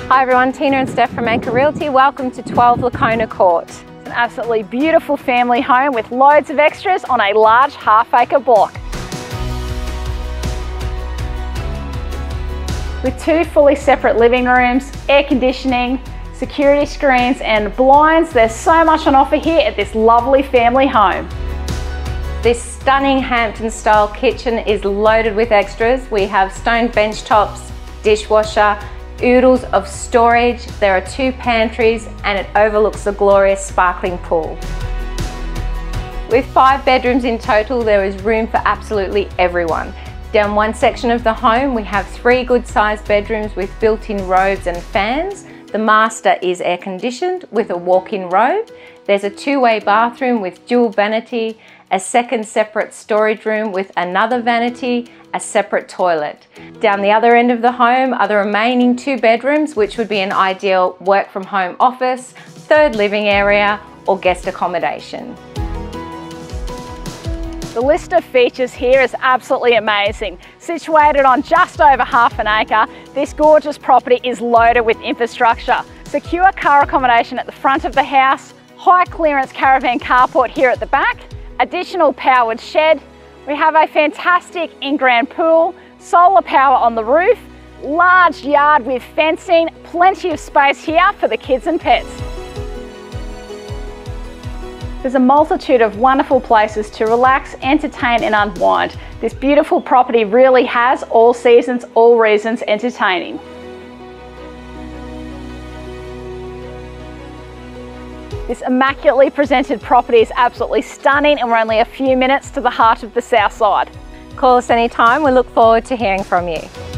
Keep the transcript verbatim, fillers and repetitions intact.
Hi everyone, Tina and Steph from Anchor Realty. Welcome to twelve Lacona Court. It's an absolutely beautiful family home with loads of extras on a large half acre block. With two fully separate living rooms, air conditioning, security screens and blinds, there's so much on offer here at this lovely family home. This stunning Hampton style kitchen is loaded with extras. We have stone bench tops, dishwasher, oodles of storage, there are two pantries and it overlooks the glorious sparkling pool. With five bedrooms in total, there is room for absolutely everyone. Down one section of the home, we have three good sized bedrooms with built-in robes and fans. The master is air conditioned with a walk-in robe. There's a two-way bathroom with dual vanity, a second separate storage room with another vanity, a separate toilet. Down the other end of the home are the remaining two bedrooms, which would be an ideal work from home office, third living area, or guest accommodation. The list of features here is absolutely amazing. Situated on just over half an acre, this gorgeous property is loaded with infrastructure. Secure car accommodation at the front of the house, high clearance caravan carport here at the back, additional powered shed. We have a fantastic in-ground pool, solar power on the roof, large yard with fencing, plenty of space here for the kids and pets. There's a multitude of wonderful places to relax, entertain and unwind. This beautiful property really has all seasons, all reasons entertaining. This immaculately presented property is absolutely stunning and we're only a few minutes to the heart of the south side. Call us anytime, we look forward to hearing from you.